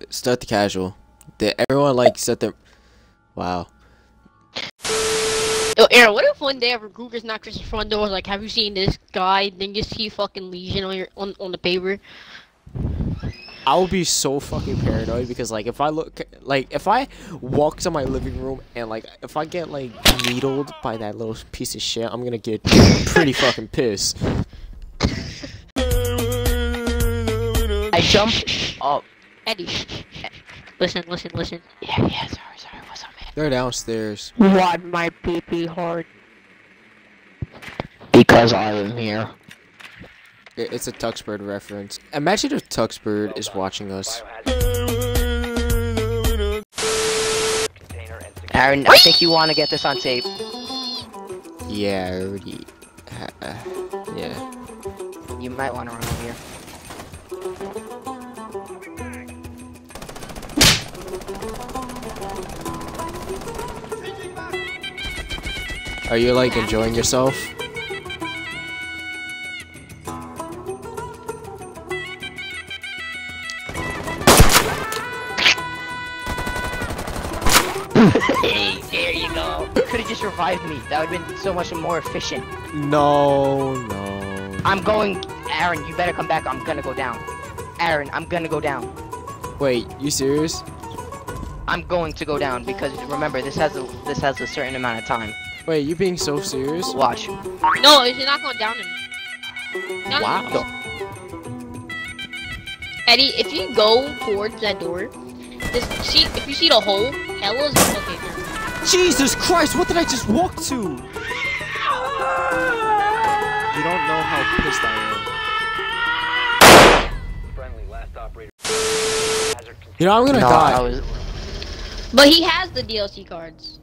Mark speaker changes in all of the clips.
Speaker 1: Start the casual. Did everyone like set their? Wow.
Speaker 2: Yo, Aaron, what if one day a recruiter's knocks at your front door, like, have you seen this guy? Then you see fucking Legion on your on the paper.
Speaker 1: I would be so fucking paranoid because like if I walk to my living room and like if I get like needled by that little piece of shit, I'm gonna get pretty fucking pissed.
Speaker 3: I jump up.
Speaker 2: Eddie, listen.
Speaker 3: Yeah, sorry, what's up, man?
Speaker 1: They're downstairs.
Speaker 3: Want my pee-pee hard? Because I am here.
Speaker 1: It's a Tuxbird reference. Imagine if Tuxbird is watching us.
Speaker 3: Aaron, I think you want to get this on tape.
Speaker 1: Yeah, I already. Yeah.
Speaker 3: You might want to run over here.
Speaker 1: Are you like enjoying yourself?
Speaker 3: Hey, there you go. You could have just revived me. That would have been so much more efficient.
Speaker 1: No.
Speaker 3: I'm going. Aaron, you better come back. I'm gonna go down. Aaron, I'm gonna go down.
Speaker 1: Wait, you serious?
Speaker 3: I'm going to go down because remember, this has a certain amount of time.
Speaker 1: Wait, you being so serious?
Speaker 3: Watch.
Speaker 2: No, you're not going down him.
Speaker 1: Wow.
Speaker 2: Eddie, if you go towards that door, if you see the hole, Ella's okay.
Speaker 1: Jesus Christ, what did I just walk to? You don't know how pissed I am. You know, I'm gonna die.
Speaker 2: But he has the DLC cards.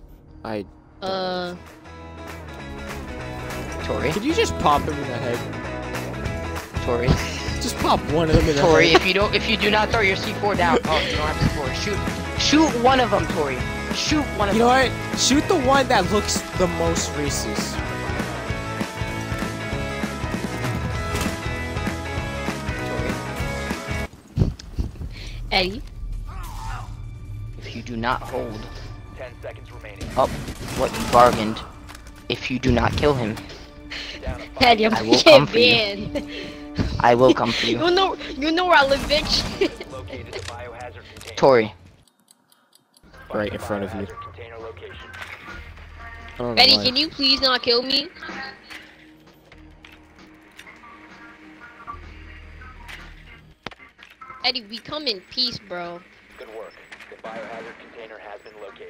Speaker 3: Tori?
Speaker 1: Could you just pop him in the head?
Speaker 3: Tori?
Speaker 1: Just pop one of them in the
Speaker 3: Tori,
Speaker 1: head.
Speaker 3: if you do not throw your C4 down, oh, you don't have C4. Shoot one of them, Tori. Shoot one of them.
Speaker 1: You know what? Shoot the one that looks the most racist.
Speaker 3: Tori.
Speaker 2: Eddie.
Speaker 3: If you do not hold
Speaker 4: 10 seconds remaining.
Speaker 3: up what you bargained, if you do not kill him,
Speaker 2: Eddie, I'm
Speaker 3: I will
Speaker 2: gonna
Speaker 3: come
Speaker 2: get
Speaker 3: for you.
Speaker 2: banned.
Speaker 3: I will come for you.
Speaker 2: You know where I live, bitch.
Speaker 4: Located the biohazard container.
Speaker 3: Tori.
Speaker 1: Right in front of you.
Speaker 4: Biohazard container location.
Speaker 1: I don't know
Speaker 2: Eddie,
Speaker 1: why.
Speaker 2: can you please not kill me? Eddie, we come in peace, bro.
Speaker 4: Good work. The biohazard container has been located.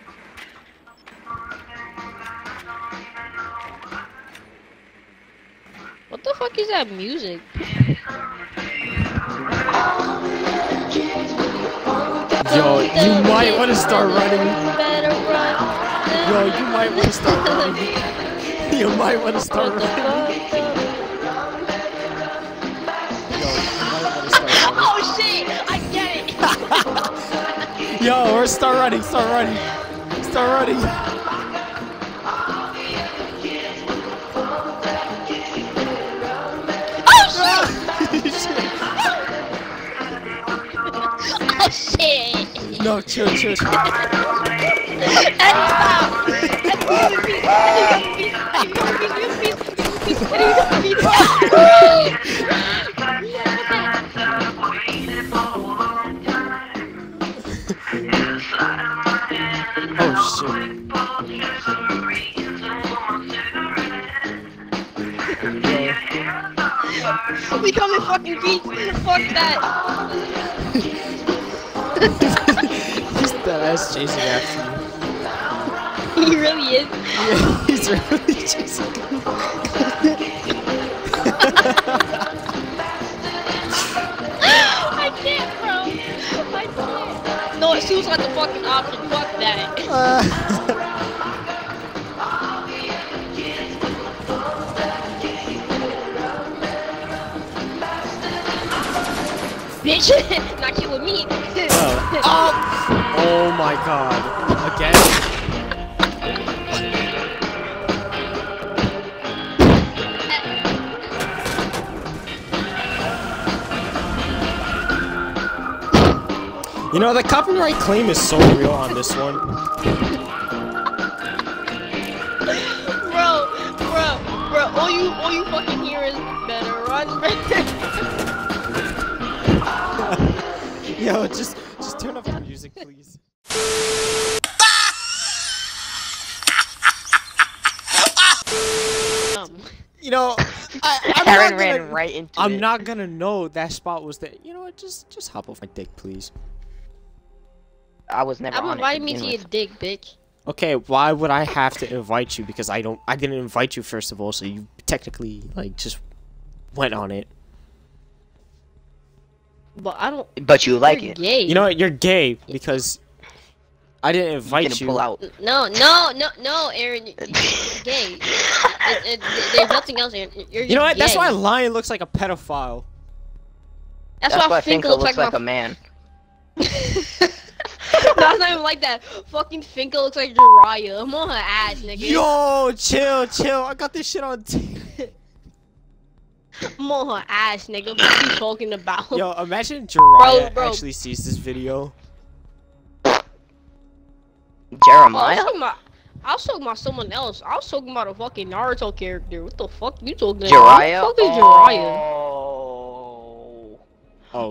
Speaker 2: What the fuck is that music?
Speaker 1: Yo, you might want to start running.
Speaker 2: Better run.
Speaker 1: Yo, you might want to start running. You might want to start running.
Speaker 2: Oh shit! I get it!
Speaker 1: Yo, or start running. Start running.
Speaker 2: Oh shit!
Speaker 1: No, chill.
Speaker 2: Eddie, stop!
Speaker 1: Oh shit.
Speaker 2: We come in fucking peace. Fuck that.
Speaker 1: He's that ass chasing after you.
Speaker 2: He really is.
Speaker 1: Yeah, he's really chasing you.
Speaker 2: I can't, bro. I can't. No, suicide's a fucking option. Fuck that. Bitch, not killing me.
Speaker 1: Oh my god. Again? You know, the copyright claim is so real on this one.
Speaker 2: Bro, all you fucking hear is better run, better.
Speaker 1: Yo, just turn up the music, please. You know,
Speaker 3: Aaron ran right into it.
Speaker 1: I'm not gonna know that spot was there. You know what? Just hop off my dick, please.
Speaker 3: I was never
Speaker 2: I'm
Speaker 3: on it
Speaker 2: inviting me
Speaker 3: begin
Speaker 2: to your
Speaker 3: with.
Speaker 2: dick, bitch.
Speaker 1: Okay, why would I have to invite you? Because I didn't invite you first of all, so you technically like just went on it.
Speaker 2: But I don't.
Speaker 3: But you like
Speaker 2: You're
Speaker 3: it.
Speaker 2: gay.
Speaker 1: You know what? You're gay because I didn't
Speaker 3: You
Speaker 1: invite
Speaker 3: can
Speaker 1: you.
Speaker 3: pull out.
Speaker 2: No, Aaron, you're gay. There's nothing else, Aaron. You're just
Speaker 1: You know what? That's
Speaker 2: gay.
Speaker 1: why Lion looks like a pedophile.
Speaker 2: That's
Speaker 3: why
Speaker 2: why
Speaker 3: Finkel
Speaker 2: Finkel
Speaker 3: looks like a
Speaker 2: my...
Speaker 3: man.
Speaker 2: No, it's not even like that. Fucking Finkel looks like Jiraiya. I'm on her ass, nigga.
Speaker 1: Yo, chill. I got this shit on tape.
Speaker 2: I'm on her ass, nigga. What you talking about?
Speaker 1: Yo, imagine Jiraiya
Speaker 2: Bro.
Speaker 1: actually sees this video.
Speaker 3: Jeremiah?
Speaker 2: I was talking about someone else. I was talking about a fucking Naruto character. What the fuck you talking about?
Speaker 3: Jiraiya?
Speaker 2: What the fuck is Jiraiya?
Speaker 1: Oh, shit.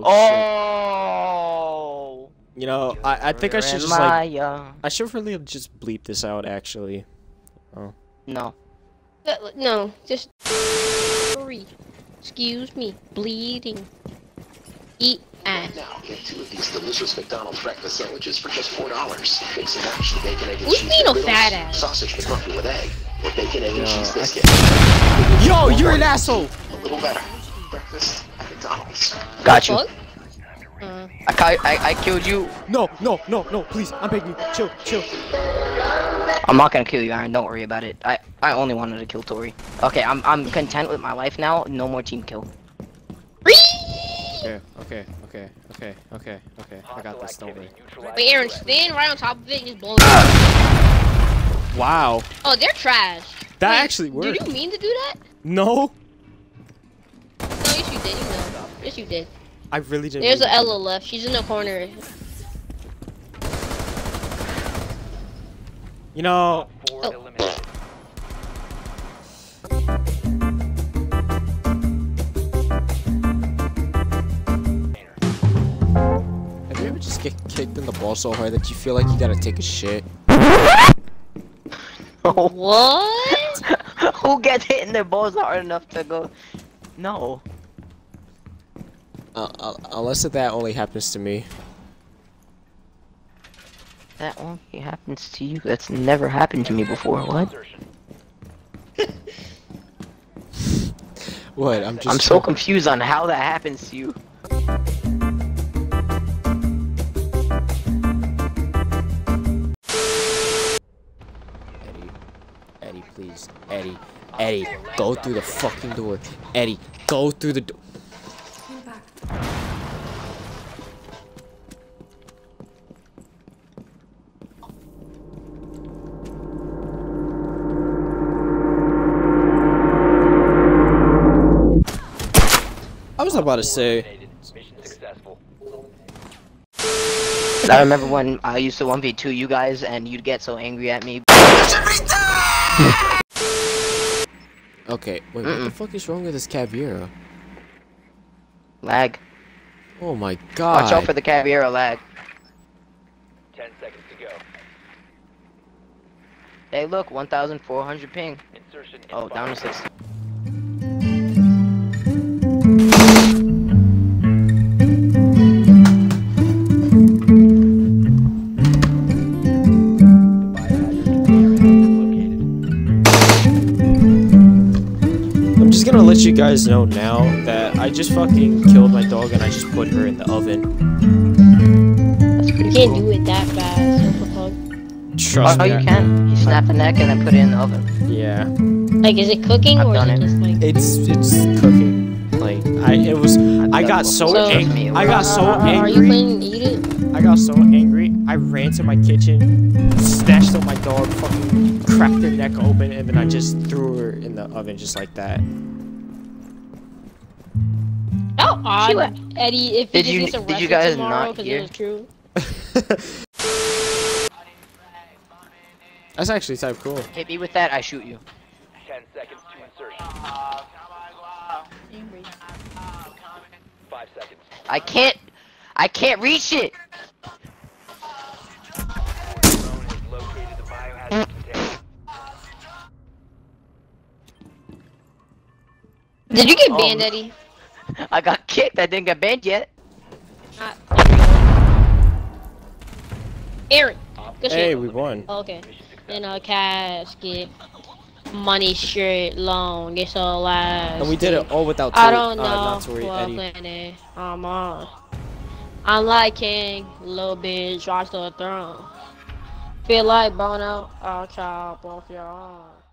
Speaker 3: Oh.
Speaker 1: You know, I think I should just like
Speaker 3: Jeremiah.
Speaker 1: I should really just bleep this out actually.
Speaker 3: No.
Speaker 2: No, just sorry. Excuse me. Bleeding. Eat ass.
Speaker 5: Now get 2 of these delicious McDonald's breakfast sandwiches for just $4. Mix and match the bacon, egg, and
Speaker 2: Who's
Speaker 5: cheese
Speaker 2: being a
Speaker 5: McGriddles,
Speaker 2: fat ass?
Speaker 5: sausage McMuffin with egg, or bacon, egg, and cheese
Speaker 1: I
Speaker 5: biscuit.
Speaker 1: Yo, you're an asshole.
Speaker 5: A little better. Breakfast at McDonald's.
Speaker 3: Got you.
Speaker 2: Fuck?
Speaker 3: I killed you.
Speaker 1: No, please. I'm begging you. Chill.
Speaker 3: I'm not gonna kill you, Aaron. Don't worry about it. I only wanted to kill Tori. Okay, I'm content with my life now. No more team kill.
Speaker 1: Okay. I got this, don't worry.
Speaker 2: Wait, Aaron, stand right on top of it and just blow it up.
Speaker 1: Wow.
Speaker 2: Oh, they're trash.
Speaker 1: That
Speaker 2: Wait,
Speaker 1: actually worked.
Speaker 2: Did you mean to do that?
Speaker 1: No,
Speaker 2: No, yes you did. You know. Yes you did.
Speaker 1: I really didn't.
Speaker 2: There's
Speaker 1: mean
Speaker 2: a
Speaker 1: to.
Speaker 2: Ella left. She's in the corner.
Speaker 1: You know,
Speaker 2: Oh.
Speaker 4: Eliminated.
Speaker 1: have you ever just get kicked in the ball so hard that you feel like you gotta take a shit?
Speaker 2: What?
Speaker 3: Who gets hit in their balls hard enough to go? No.
Speaker 1: Unless that only happens to me.
Speaker 3: That only happens to you. That's never happened to me before. What?
Speaker 1: What? I'm
Speaker 3: I'm so confused on how that happens to you.
Speaker 1: Eddie, please. Eddie, go through the fucking door. Eddie, go through the door. I was about to say.
Speaker 4: Mission successful.
Speaker 3: I remember when I used to 1v2 you guys and you'd get so angry at me.
Speaker 1: Okay, wait, what the fuck is wrong with this Caveira?
Speaker 3: Lag.
Speaker 1: Oh my god.
Speaker 3: Watch out for the Caveira lag.
Speaker 4: 10 seconds to go.
Speaker 3: Hey look, 1400 ping.
Speaker 4: Insertion in
Speaker 3: Oh, down to 60.
Speaker 1: I'm just gonna let you guys know now that I just fucking killed my dog and I just put her in the oven.
Speaker 3: That's pretty
Speaker 2: You can't
Speaker 3: cool.
Speaker 2: do it that fast. What the fuck?
Speaker 1: Trust
Speaker 3: Oh,
Speaker 1: me.
Speaker 3: you can. You snap the neck and then put it in the oven.
Speaker 1: Yeah.
Speaker 2: Like, is it cooking
Speaker 3: I've
Speaker 2: or is
Speaker 3: done
Speaker 2: it
Speaker 3: it.
Speaker 2: just like?
Speaker 1: It's cooking. Like I got so
Speaker 2: So-
Speaker 1: angry. I got so
Speaker 2: Are you
Speaker 1: angry.
Speaker 2: planning to eat it?
Speaker 1: I got so angry. I ran to my kitchen, snatched up my dog, fucking cracked her neck open, and then I just threw her in the oven just like that.
Speaker 2: How odd, Eddie, if
Speaker 3: Did
Speaker 2: he
Speaker 3: you-
Speaker 2: just gets
Speaker 3: did you
Speaker 2: arrested
Speaker 3: guys
Speaker 2: tomorrow
Speaker 3: not
Speaker 2: because
Speaker 3: hear?
Speaker 2: it was true.
Speaker 1: That's actually type cool.
Speaker 3: Hit me with that, I shoot you.
Speaker 4: 10 seconds to insertion. 5 seconds.
Speaker 3: I can't reach it.
Speaker 4: Drone has located the biohazard container.
Speaker 2: Did you get
Speaker 3: Oh.
Speaker 2: banned, Eddie?
Speaker 3: I got kicked. I didn't get banned yet.
Speaker 2: Aaron. Good
Speaker 1: Hey,
Speaker 2: shit.
Speaker 1: we won.
Speaker 2: Okay. In a casket. Money straight long. It's all last.
Speaker 1: And we did it all without
Speaker 2: I don't know.
Speaker 1: not to worry,
Speaker 2: what
Speaker 1: Eddie.
Speaker 2: planet I'm on. I'm like king, little bitch, watch the throne. Feel like Bono, I'll chop off your arm.